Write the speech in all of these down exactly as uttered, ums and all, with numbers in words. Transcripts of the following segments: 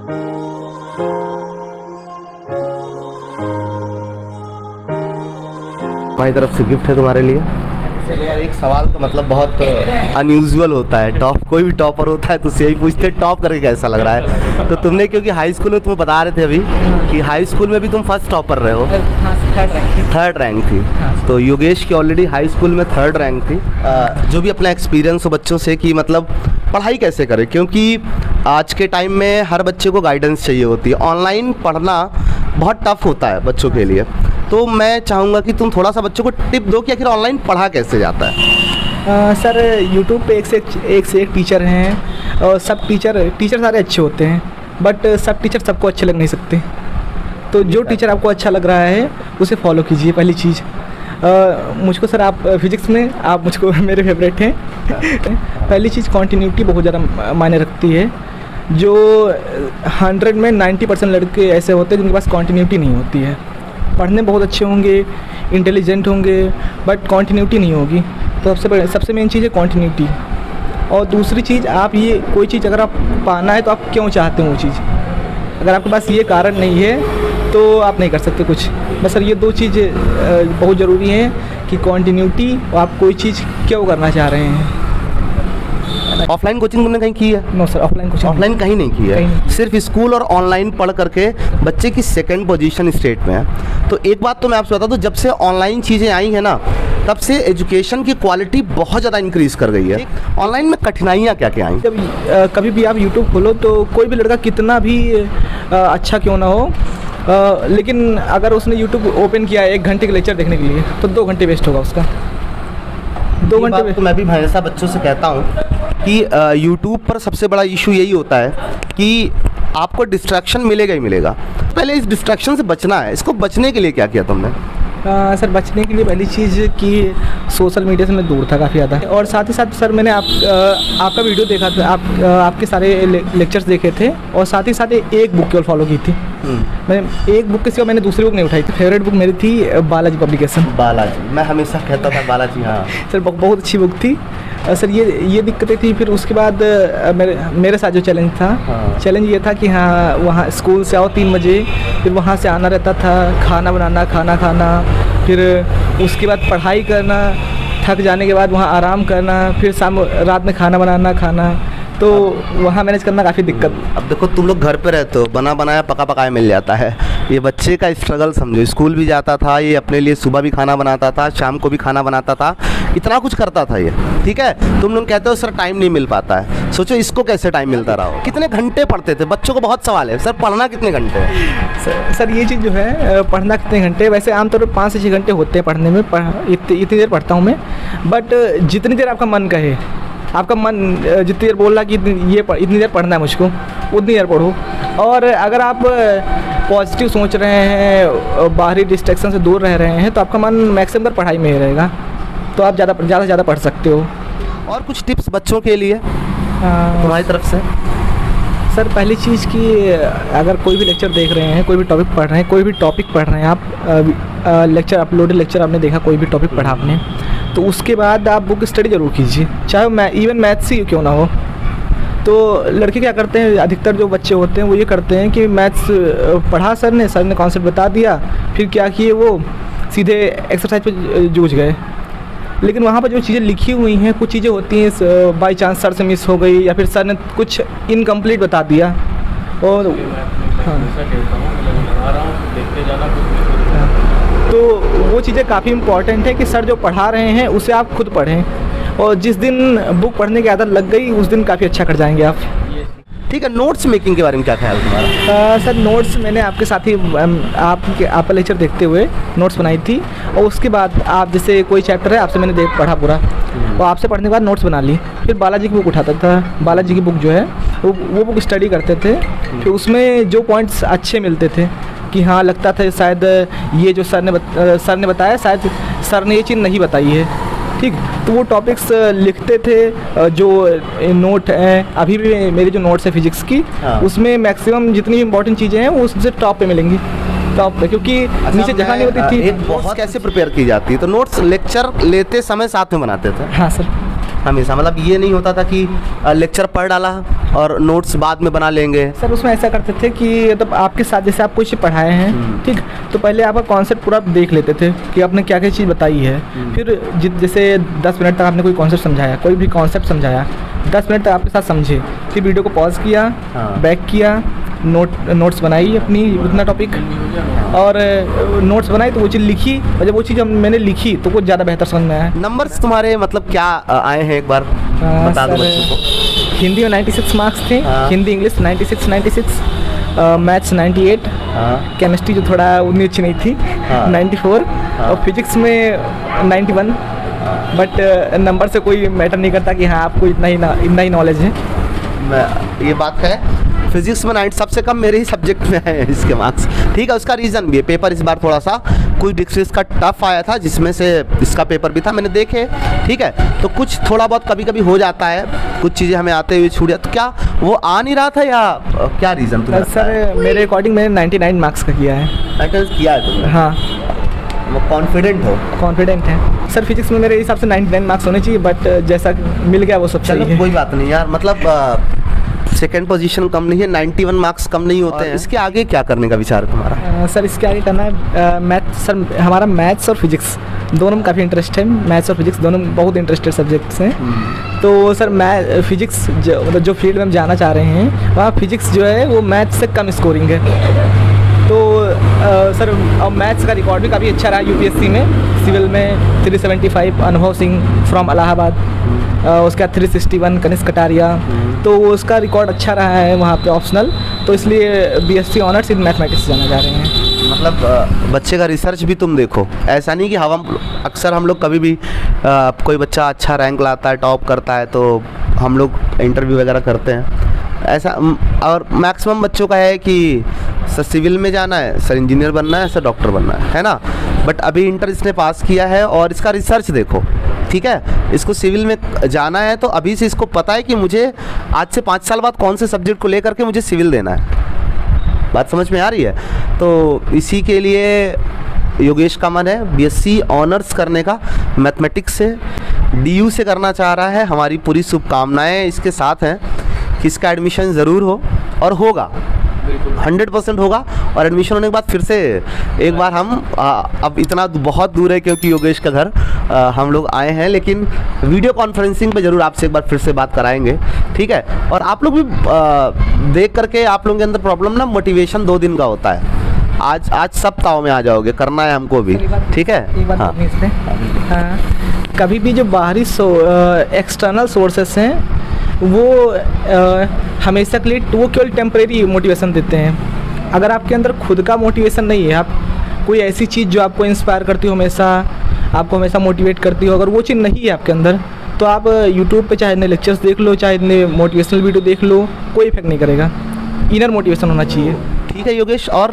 हमारी तरफ से गिफ्ट है तुम्हारे लिए। चलो यार, एक सवाल तो मतलब बहुत अनयूजुअल होता है, टॉप कोई भी टॉपर होता है तो उससे यही पूछते हैं टॉप करके कैसा लग रहा है। तो तुमने, क्योंकि हाई स्कूल में तुम्हें बता रहे थे अभी कि हाई स्कूल में भी तुम फर्स्ट टॉपर रहे हो, थर्ड रैंक थी, तो योगेश की ऑलरेडी हाई स्कूल में थर्ड रैंक थी। आ, जो भी अपना एक्सपीरियंस हो बच्चों से कि मतलब पढ़ाई कैसे करें, क्योंकि आज के टाइम में हर बच्चे को गाइडेंस चाहिए होती है, ऑनलाइन पढ़ना बहुत टफ होता है बच्चों के लिए। तो मैं चाहूँगा कि तुम थोड़ा सा बच्चों को टिप दो कि आखिर ऑनलाइन पढ़ा कैसे जाता है। आ, सर यूट्यूब पे एक से एक, एक से एक टीचर हैं और सब टीचर टीचर सारे अच्छे होते हैं, बट सब टीचर सबको अच्छे लग नहीं सकते। तो जो टीचर आपको अच्छा लग रहा है उसे फॉलो कीजिए। पहली चीज़, मुझको सर आप फिज़िक्स में आप मुझको मेरे फेवरेट हैं। पहली चीज़ कॉन्टीन्यूटी बहुत ज़्यादा मायने रखती है। जो हंड्रेड में नाइन्टी परसेंट लड़के ऐसे होते हैं जिनके पास कॉन्टीन्यूटी नहीं होती है। पढ़ने बहुत अच्छे होंगे, इंटेलिजेंट होंगे, बट कॉन्टीन्यूटी नहीं होगी। तो सबसे सबसे मेन चीज़ है कॉन्टीन्यूटी। और दूसरी चीज़, आप ये कोई चीज़ अगर आप पाना है तो आप क्यों चाहते हो वो चीज़। अगर आपके पास ये कारण नहीं है तो आप नहीं कर सकते कुछ। बस सर ये दो चीज़ें बहुत ज़रूरी हैं कि कॉन्टीन्यूटी और आप कोई चीज़ क्यों करना चाह रहे हैं। ऑफलाइन कोचिंग तुमने कहीं की है? No sir, offline coaching offline कहीं नहीं की है, सिर्फ स्कूल और ऑनलाइन पढ़ करके बच्चे की सेकंड पोजीशन स्टेट में है। तो एक बात तो मैं आपसे बता दूं, जब से ऑनलाइन चीज़ें आई हैं ना, तब से एजुकेशन की क्वालिटी बहुत ज़्यादा इंक्रीज़ कर गई है। ऑनलाइन में कठिनाइयाँ क्या क्या आई? जब आ, कभी भी आप यूट्यूब खोलो तो कोई भी लड़का कितना भी आ, अच्छा क्यों ना हो, आ, लेकिन अगर उसने यूट्यूब ओपन किया है एक घंटे के लेक्चर देखने के लिए तो दो घंटे वेस्ट होगा उसका। दो घंटे तो मैं भी हमेशा बच्चों से कहता हूँ कि यूट्यूब पर सबसे बड़ा इशू यही होता है कि आपको डिस्ट्रैक्शन मिलेगा ही मिलेगा। पहले इस डिस्ट्रैक्शन से बचना है, इसको बचने के लिए क्या किया तुमने? आ, सर बचने के लिए पहली चीज़ कि सोशल मीडिया से मैं दूर था काफ़ी ज़्यादा, और साथ ही साथ सर मैंने आप आ, आपका वीडियो देखा था, आप आ, आपके सारे ले, लेक्चर्स देखे थे, और साथ ही साथ एक बुक केवल फॉलो की थी। मैंने एक बुक के सिवा मैंने दूसरी बुक नहीं उठाई थी। फेवरेट बुक मेरी थी बालाजी पब्लिकेशन। बालाजी, मैं हमेशा कहता था बालाजी। हाँ सर बहुत अच्छी बुक थी सर। ये ये दिक्कतें थी। फिर उसके बाद मेरे मेरे साथ जो चैलेंज था, हाँ। चैलेंज ये था कि हाँ वहाँ स्कूल से आओ तीन बजे, फिर वहाँ से आना रहता था, खाना बनाना, खाना खाना, फिर उसके बाद पढ़ाई करना, थक जाने के बाद वहाँ आराम करना, फिर शाम रात में खाना बनाना खाना, तो वहाँ मैनेज करना काफ़ी दिक्कत। अब देखो तुम लोग घर पे रहते हो, बना बनाया पका पकाया मिल जाता है। ये बच्चे का स्ट्रगल समझो, स्कूल भी जाता था, ये अपने लिए सुबह भी खाना बनाता था, शाम को भी खाना बनाता था, इतना कुछ करता था ये। ठीक है, तुम लोग कहते हो सर टाइम नहीं मिल पाता है, सोचो इसको कैसे टाइम मिलता रहा हो। कितने घंटे पढ़ते थे? बच्चों को बहुत सवाल है, सर पढ़ना कितने घंटे? सर, सर ये चीज़ जो है पढ़ना कितने घंटे, वैसे आमतौर पर पाँच से छः घंटे होते हैं पढ़ने में। इतनी इतनी देर पढ़ता हूँ मैं, बट जितनी देर आपका मन कहे, आपका मन जितनी देर बोल रहा कि ये इतनी देर पढ़ना है मुझको, उतनी देर पढ़ो। और अगर आप पॉजिटिव सोच रहे हैं, बाहरी डिस्ट्रैक्शन से दूर रह रहे हैं, तो आपका मन मैक्सिमम पढ़ाई में ही रहेगा, तो आप ज़्यादा ज़्यादा से ज़्यादा पढ़ सकते हो। और कुछ टिप्स बच्चों के लिए तुम्हारी तरफ से? सर पहली चीज़ कि अगर कोई भी लेक्चर देख रहे हैं, कोई भी टॉपिक पढ़ रहे हैं, कोई भी टॉपिक पढ़ रहे हैं आप, लेक्चर अपलोडेड लेक्चर आपने देखा, कोई भी टॉपिक पढ़ा आपने, तो उसके बाद आप बुक स्टडी ज़रूर कीजिए, चाहे मैं इवन मैथ्स ही क्यों ना हो। तो लड़के क्या करते हैं, अधिकतर जो बच्चे होते हैं वो ये करते हैं कि मैथ्स पढ़ा सर ने सर ने कॉन्सेप्ट बता दिया, फिर क्या किए वो सीधे एक्सरसाइज पे जूझ गए। लेकिन वहाँ पर जो चीज़ें लिखी हुई हैं, कुछ चीज़ें होती हैं बाई चांस सर से मिस हो गई, या फिर सर ने कुछ इनकम्प्लीट बता दिया। और हाँ, तो वो चीज़ें काफ़ी इम्पॉर्टेंट है कि सर जो पढ़ा रहे हैं उसे आप खुद पढ़ें, और जिस दिन बुक पढ़ने की आदत लग गई उस दिन काफ़ी अच्छा कर जाएंगे आप। ठीक है, नोट्स मेकिंग के बारे में क्या ख्याल तुम्हारा? सर नोट्स मैंने आपके साथ ही आपके आपका लेक्चर देखते हुए नोट्स बनाई थी, और उसके बाद आप जैसे कोई चैप्टर है आपसे मैंने देख पढ़ा पूरा, और आपसे पढ़ने के बाद नोट्स बना ली। फिर बालाजी की बुक उठाता था, बालाजी की बुक जो है वो वो बुक स्टडी करते थे। फिर उसमें जो पॉइंट्स अच्छे मिलते थे कि हाँ लगता था शायद ये जो सर ने बत, सर ने बताया शायद सर ने ये चीज़ नहीं बताई है, ठीक, तो वो टॉपिक्स लिखते थे। जो नोट हैं, अभी भी मेरी जो नोट्स है फिजिक्स की, हाँ। उसमें मैक्सिमम जितनी इंपॉर्टेंट चीज़ें हैं वो उससे टॉप पे मिलेंगी, टॉप पे, क्योंकि नीचे जगह नहीं होती थी। एक बहुत कैसे प्रिपेयर की जाती है? तो नोट्स लेक्चर लेते समय साथ में बनाते थे? हाँ सर। हमेशा, मतलब ये नहीं होता था कि लेक्चर पढ़ डाला और नोट्स बाद में बना लेंगे? सर उसमें ऐसा करते थे कि मतलब आपके साथ जैसे आप कोई चीज़ पढ़ाए हैं, ठीक, तो पहले आपका कॉन्सेप्ट पूरा देख लेते थे कि आपने क्या क्या चीज़ बताई है। फिर जि- जैसे दस मिनट तक आपने कोई कॉन्सेप्ट समझाया, कोई भी कॉन्सेप्ट समझाया, दस मिनट तक आपके साथ समझे, फिर वीडियो को पॉज किया, हाँ। बैक किया, नोट नोट्स बनाई अपनी उतना टॉपिक, और नोट्स बनाई तो वो चीज़ लिखी, और जब वो चीज़ हम मैंने लिखी तो कुछ ज़्यादा बेहतर समझ में आया। नंबर्स तुम्हारे मतलब क्या अ, आए हैं एक बार हाँ, बता दो सर, बच्चों को। हिंदी में छियानवे मार्क्स थे, हाँ। हिंदी इंग्लिश छियानवे छियानवे, मैथ्स अट्ठानवे, हाँ केमिस्ट्री जो थोड़ा उतनी अच्छी नहीं थी, हाँ। चौरानवे, हाँ। और फिजिक्स में इक्यानवे। बट नंबर से कोई मैटर नहीं करता कि हाँ आपको इतना ही ना इतना ही नॉलेज है। मैं ये बात है, फिजिक्स में नाइन्टी सबसे कम मेरे ही सब्जेक्ट में आए हैं इसके मार्क्स, ठीक है। उसका रीज़न भी है, पेपर इस बार थोड़ा सा कुछ डिस्ट्रिक्ट का टफ आया था, जिसमें से इसका पेपर भी था, मैंने देखे, ठीक है। तो कुछ थोड़ा बहुत कभी कभी हो जाता है, कुछ चीज़ें हमें आते हुए छूट जाती, तो क्या वो आ नहीं रहा था या अ, क्या रीज़न तुम्हें लगता है? सर मेरे अकॉर्डिंग मैंने निन्यानवे मार्क्स का किया है। अटेंड किया है तुमने? हाँ, वो कॉन्फिडेंट हो? कॉन्फिडेंट है सर। फिजिक्स में मेरे हिसाब से निन्यानवे मार्क्स होने चाहिए, बट जैसा मिल गया वो सब सही चलो है। कोई बात नहीं यार, मतलब सेकंड पोजीशन कम नहीं है, इक्यानवे मार्क्स कम नहीं होते हैं। इसके आगे क्या करने का विचार है तुम्हारा? अ, सर इसके आगे करना है मैथ। सर हमारा मैथ्स और फिजिक्स दोनों में काफ़ी इंटरेस्ट है, मैथ्स और फिजिक्स दोनों में बहुत इंटरेस्टेड सब्जेक्ट्स हैं। तो सर मैं फिजिक्स जो मतलब जो फील्ड में हम जाना चाह रहे हैं, वहाँ फिजिक्स जो है वो मैथ्स से कम स्कोरिंग है। तो अ, सर और मैथ्स का रिकॉर्ड भी काफ़ी अच्छा रहा यूपीएससी में, सिविल में तीन सौ पचहत्तर अनुभव सिंह फ्रॉम इलाहाबाद, अ, उसका तीन सौ इकसठ कनिष्क कटारिया, तो उसका रिकॉर्ड अच्छा रहा है वहाँ पे ऑप्शनल, तो इसलिए बीएससी ऑनर्स इन मैथमेटिक्स जाना चाह रहे हैं। मतलब अ, बच्चे का रिसर्च भी तुम देखो, ऐसा नहीं कि हम अक्सर हम लोग कभी भी अ, कोई बच्चा अच्छा रैंक लाता है, टॉप करता है, तो हम लोग इंटरव्यू वगैरह करते हैं ऐसा। म, और मैक्सिमम बच्चों का है कि सर सिविल में जाना है, सर इंजीनियर बनना है, सर डॉक्टर बनना है, है ना। बट अभी इंटर इसने पास किया है और इसका रिसर्च देखो, ठीक है। इसको सिविल में जाना है तो अभी से इसको पता है कि मुझे आज से पाँच साल बाद कौन से सब्जेक्ट को लेकर के मुझे सिविल देना है। बात समझ में आ रही है? तो इसी के लिए योगेश का मन है बीएससी ऑनर्स करने का, मैथमेटिक्स से, डीयू से करना चाह रहा है। हमारी पूरी शुभकामनाएं इसके साथ हैं कि इसका एडमिशन ज़रूर हो, और होगा, हंड्रेड परसेंट होगा। और एडमिशन होने के बाद फिर से एक बार हम आ, अब इतना बहुत दूर है क्योंकि योगेश का घर, आ, हम लोग आए हैं, लेकिन वीडियो कॉन्फ्रेंसिंग पे ज़रूर आपसे एक बार फिर से बात कराएंगे, ठीक है। और आप लोग भी आ, देख करके, आप लोगों के अंदर प्रॉब्लम ना, मोटिवेशन दो दिन का होता है। आज आज सब ताव में आ जाओगे, करना है हमको भी, ठीक है। एक बात हाँ। करनी है इसमें। हाँ, कभी भी जो बाहरी सो एक्सटर्नल सोर्सेस हैं वो अ, हमेशा के लिए वो केवल टेम्परेरी मोटिवेशन देते हैं। अगर आपके अंदर खुद का मोटिवेशन नहीं है, आप कोई ऐसी चीज़ जो आपको इंस्पायर करती हो, हमेशा आपको हमेशा मोटिवेट करती हो, अगर वो चीज़ नहीं है आपके अंदर, तो आप यूट्यूब पे चाहे इतने लेक्चर्स देख लो, चाहे इतने मोटिवेशनल वीडियो देख लो, कोई इफेक्ट नहीं करेगा। इनर मोटिवेशन होना चाहिए। ठीक है योगेश, और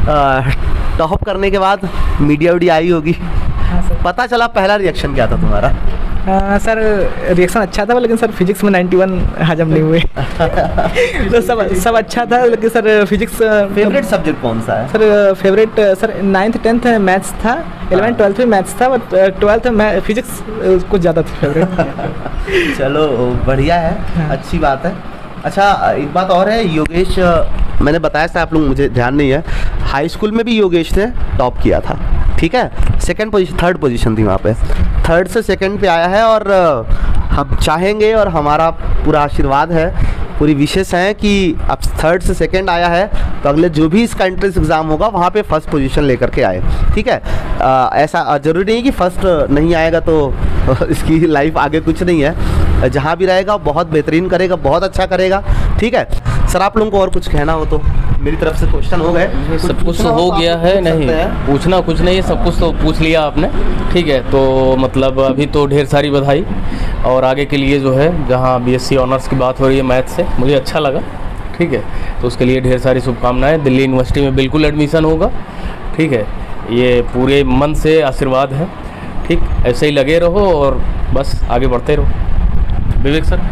टॉप करने के बाद मीडिया वीडियो आई होगी, हाँ सर। पता चला, पहला रिएक्शन क्या था तुम्हारा? हाँ सर, रिएक्शन अच्छा था, लेकिन सर फिजिक्स में इक्यानवे हजम नहीं हुए। तो सब सब अच्छा था, लेकिन सर फिजिक्स फेवरेट सब्जेक्ट कौन सा है? Sir favourite sir ninth tenth maths था, इलेवन ट्वेल्थ में मैथ्स था, बट ट्वेल्थ में फिजिक्स कुछ ज़्यादा थी फेवरेट। चलो बढ़िया है, हाँ। अच्छी बात है। अच्छा एक बात और है, योगेश, मैंने बताया था, आप लोग मुझे ध्यान नहीं है, हाई स्कूल में भी योगेश ने टॉप किया था, ठीक है। सेकंड पोजीशन, थर्ड पोजीशन थी वहाँ पे, थर्ड से सेकंड पे आया है। और हम चाहेंगे, और हमारा पूरा आशीर्वाद है, पूरी विशेष है कि अब थर्ड से सेकंड आया है तो अगले जो भी इसका एंट्रेंस एग्ज़ाम होगा वहाँ पे फर्स्ट पोजीशन लेकर के आए, ठीक है। आ, ऐसा ज़रूरी नहीं कि फर्स्ट नहीं आएगा तो इसकी लाइफ आगे कुछ नहीं है, जहाँ भी रहेगा बहुत बेहतरीन करेगा, बहुत अच्छा करेगा, ठीक है। सर आप लोगों को और कुछ कहना हो तो? मेरी तरफ से क्वेश्चन हो गए, सब कुछ तो हो गया है, नहीं पूछना कुछ नहीं है, सब कुछ तो पूछ लिया आपने, ठीक है। तो मतलब अभी तो ढेर सारी बधाई, और आगे के लिए जो है, जहाँ बीएससी ऑनर्स की बात हो रही है मैथ से, मुझे अच्छा लगा, ठीक है। तो उसके लिए ढेर सारी शुभकामनाएं। दिल्ली यूनिवर्सिटी में बिल्कुल एडमिशन होगा, ठीक है। ये पूरे मन से आशीर्वाद है, ठीक। ऐसे ही लगे रहो और बस आगे बढ़ते रहो। विवेक सर,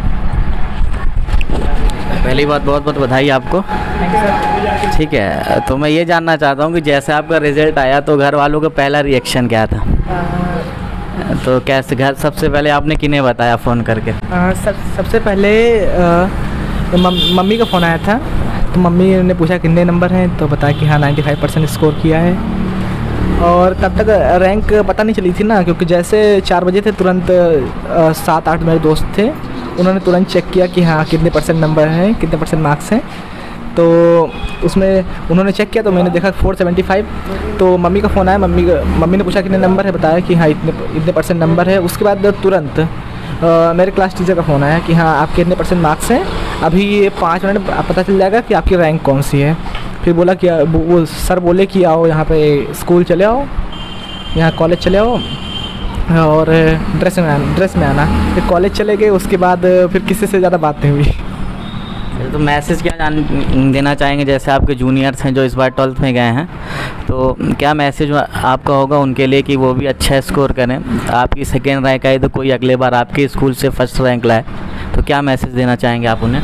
पहली बात बहुत बहुत बधाई आपको, ठीक है। तो मैं ये जानना चाहता हूँ कि जैसे आपका रिज़ल्ट आया तो घर वालों का पहला रिएक्शन क्या था? तो कैसे घर सबसे पहले आपने किन्हें बताया फ़ोन करके? आ, सब सबसे पहले आ, मम, मम्मी का फ़ोन आया था, तो मम्मी ने पूछा कितने नंबर हैं, तो बताया कि हाँ नाइन्टी फाइव परसेंट स्कोर किया है। और तब तक रैंक पता नहीं चली थी ना, क्योंकि जैसे चार बजे थे तुरंत आ, सात आठ मेरे दोस्त थे, उन्होंने तुरंत चेक किया कि हाँ कितने परसेंट नंबर हैं, कितने परसेंट मार्क्स हैं। तो उसमें उन्होंने चेक किया तो मैंने देखा फोर सेवेंटी फाइव। तो मम्मी का फ़ोन आया, मम्मी मम्मी ने पूछा कितने नंबर है, बताया कि हाँ इतने इतने परसेंट नंबर है। उसके बाद तुरंत आ, मेरे क्लास टीचर का फ़ोन आया कि हाँ आपके इतने परसेंट मार्क्स हैं, अभी ये पाँच मिनट पता चल जाएगा कि आपकी रैंक कौन सी है। फिर बोला कि वो सर बोले कि आओ यहाँ पे स्कूल चले आओ, यहाँ कॉलेज चले आओ और ड्रेस में आना ड्रेस में आना फिर कॉलेज चले गए। उसके बाद फिर किसी से ज़्यादा बात नहीं हुई। तो मैसेज क्या जान देना चाहेंगे, जैसे आपके जूनियर्स हैं जो इस बार ट्वेल्थ में गए हैं, तो क्या मैसेज आपका होगा उनके लिए कि वो भी अच्छा स्कोर करें? आपकी सेकेंड रैंक आई तो कोई अगले बार आपके स्कूल से फर्स्ट रैंक लाए, तो क्या मैसेज देना चाहेंगे आप उन्हें?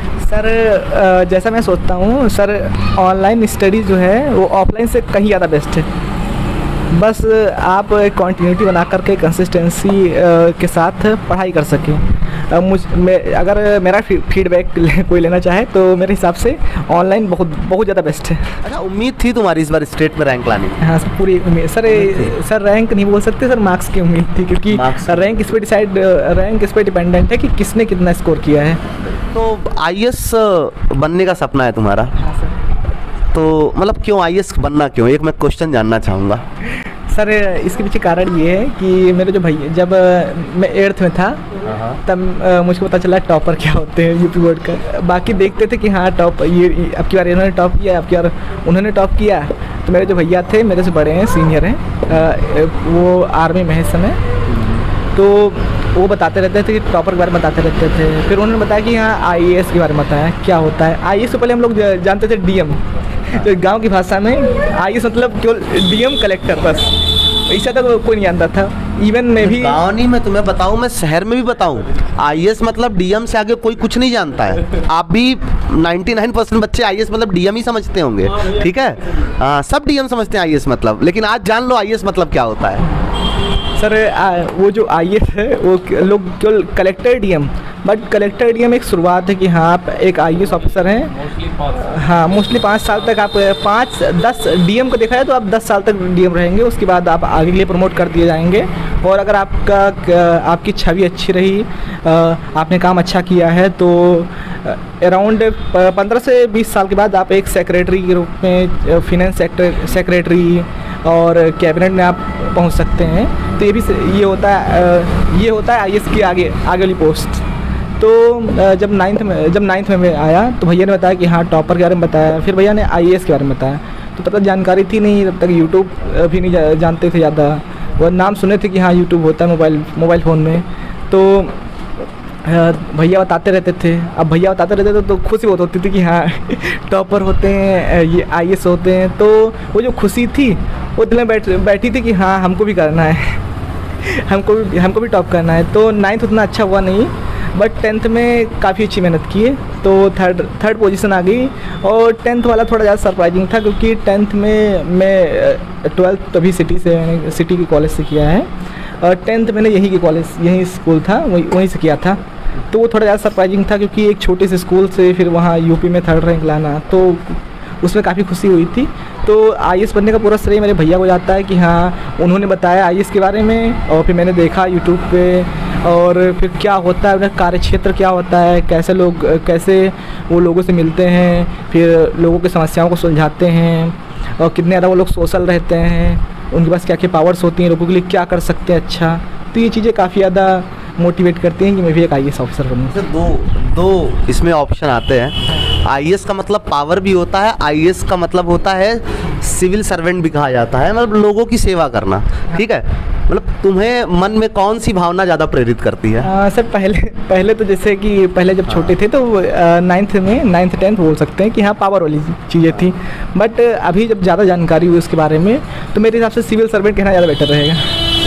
सर जैसा मैं सोचता हूँ सर, ऑनलाइन स्टडी जो है वो ऑफलाइन से कहीं ज़्यादा बेस्ट है। बस आप कंटिन्यूटी बना करके कंसिस्टेंसी के साथ पढ़ाई कर सकें। मुझ मैं अगर मेरा फीडबैक कोई लेना चाहे तो मेरे हिसाब से ऑनलाइन बहुत बहुत ज़्यादा बेस्ट है। अच्छा, उम्मीद थी तुम्हारी इस बार स्टेट में रैंक लाने की? हाँ सर, पूरी उम्मीद। सर सर रैंक नहीं बोल सकते सर, मार्क्स की उम्मीद थी, क्योंकि रैंक इस पर डिसाइड रैंक इस पर डिपेंडेंट है कि किसने कितना स्कोर किया है। तो आई ए एस बनने का सपना है तुम्हारा? हाँ सर। तो मतलब क्यों आई ए एस बनना, क्यों? एक मैं क्वेश्चन जानना चाहूँगा सर। इसके पीछे कारण ये है कि मेरे जो भैया, जब मैं एट्थ में था तब मुझको पता चला टॉपर क्या होते हैं यूपी बोर्ड का। बाकी देखते थे कि हाँ टॉप ये अब की बार इन्होंने टॉप किया, अब की बार उन्होंने टॉप किया। तो मेरे जो भैया थे मेरे से बड़े हैं, सीनियर हैं, वो आर्मी में है इस समय, तो वो बताते रहते थे कि टॉपर के बारे में बताते रहते थे। फिर उन्होंने बताया कि हाँ आई ए एस के बारे में बताया क्या होता है। आई ए एस से पहले हम लोग जानते थे डी एम, तो गांव की भाषा में आई ए एस मतलब केवल डी एम कलेक्टर, बस ऐसा तक तो कोई नहीं जानता था। इवन मैं भी गाँव नहीं, मैं तुम्हें बताऊं, मैं शहर में भी बताऊं, आई ए एस मतलब डी एम से आगे कोई कुछ नहीं जानता है। आप भी निन्यानवे परसेंट बच्चे आई ए एस मतलब डी एम ही समझते होंगे, ठीक है? आ, सब डी एम समझते हैं आई ए एस मतलब, लेकिन आज जान लो आई ए एस मतलब क्या होता है। सर आ, वो जो आई ए एस है वो लोग केवल collector D M, but collector D M एक शुरुआत है कि हाँ आप एक आई ए एस ऑफिसर हैं। हाँ, मोस्टली पाँच साल तक आप पाँच दस डी एम को देखा है तो आप दस साल तक डी एम रहेंगे। उसके बाद आप आगे के लिए प्रमोट कर दिए जाएंगे। और अगर आपका आपकी छवि अच्छी रही, आपने काम अच्छा किया है, तो अराउंड पंद्रह से बीस साल के बाद आप एक सेक्रेटरी के रूप में, फिनेंस सेक्टर सेक्रेटरी और कैबिनेट में आप पहुंच सकते हैं। तो ये भी ये होता है ये होता है आई ए एस की आगे आगे वाली पोस्ट। तो जब नाइन्थ में जब नाइन्थ में मैं आया तो भैया ने बताया कि हाँ टॉपर के बारे में बताया, फिर भैया ने आई ए एस के बारे में बताया। तो पता जानकारी थी नहीं, तब तक यूट्यूब भी नहीं जानते थे ज़्यादा, वो नाम सुने थे कि हाँ यूट्यूब होता है मोबाइल मोबाइल फ़ोन में। तो भैया बताते रहते थे। अब भैया बताते रहते थे तो खुशी बहुत होती थी कि हाँ टॉपर होते हैं, ये आई ए एस होते हैं। तो वो जो खुशी थी वो दिल में बैठ बैठी थी कि हाँ हमको भी करना है हमको भी हमको भी टॉप करना है। तो नाइन्थ उतना अच्छा हुआ नहीं, बट टेंथ में काफ़ी अच्छी मेहनत की है, तो थर्ड थर्ड पोजीशन आ गई। और टेंथ वाला थोड़ा ज़्यादा सरप्राइजिंग था, क्योंकि टेंथ में मैं ट्वेल्थ तभी सिटी से मैंने सिटी के कॉलेज से किया है, और टेंथ मैंने यहीं के कॉलेज यहीं स्कूल था वहीं वहीं से किया था। तो वो थोड़ा ज़्यादा सरप्राइजिंग था, क्योंकि एक छोटे से स्कूल से फिर वहाँ यूपी में थर्ड रैंक लाना, तो उसमें काफ़ी खुशी हुई थी। तो आई ए एस बनने का पूरा श्रेय मेरे भैया को जाता है कि हाँ उन्होंने बताया आई ए एस के बारे में, और फिर मैंने देखा यूट्यूब पे, और फिर क्या होता है, उनका कार्य क्षेत्र क्या होता है, कैसे लोग कैसे वो लोगों से मिलते हैं, फिर लोगों की समस्याओं को सुलझाते हैं, और कितने ज़्यादा वो लोग सोशल रहते हैं, उनके पास क्या क्या पावर्स होती हैं, लोगों के लिए क्या कर सकते हैं अच्छा। तो ये चीज़ें काफ़ी ज़्यादा मोटिवेट करती हैं कि मैं भी एक आई ए एस ऑफिसर बनूँ। दो दो इसमें ऑप्शन आते हैं। आई ए एस का मतलब पावर भी होता है, आई ए एस का मतलब होता है सिविल सर्वेंट भी कहा जाता है, मतलब लोगों की सेवा करना, ठीक है? मतलब तुम्हें मन में कौन सी भावना ज़्यादा प्रेरित करती है? आ, सर पहले पहले तो जैसे कि पहले जब छोटे थे तो नाइन्थ में नाइन्थ टेंथ बोल सकते हैं कि हाँ पावर वाली चीज़ें थी, बट अभी जब ज़्यादा जानकारी हुई उसके बारे में तो मेरे हिसाब से सिविल सर्वेंट कहना ज़्यादा बेटर रहेगा।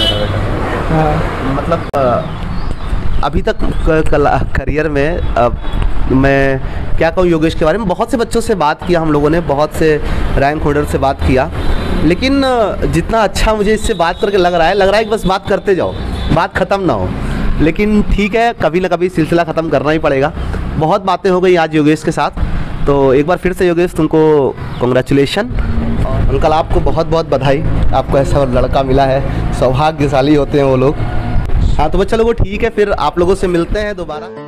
हाँ, मतलब अभी तक करियर में अब मैं क्या कहूँ योगेश के बारे में, बहुत से बच्चों से बात किया हम लोगों ने, बहुत से रैंक होल्डर से बात किया, लेकिन जितना अच्छा मुझे इससे बात करके लग रहा है लग रहा है कि बस बात करते जाओ। बात ख़त्म ना हो। लेकिन ठीक है, कभी ना कभी सिलसिला ख़त्म करना ही पड़ेगा। बहुत बातें हो गई आज योगेश के साथ, तो एक बार फिर से योगेश तुमको कॉन्ग्रेचुलेशन, और अंकल आपको बहुत बहुत बधाई, आपको ऐसा लड़का मिला है, सौभाग्यशाली होते हैं वो लोग। हाँ तो बस चलो वो ठीक है, फिर आप लोगों से मिलते हैं दोबारा।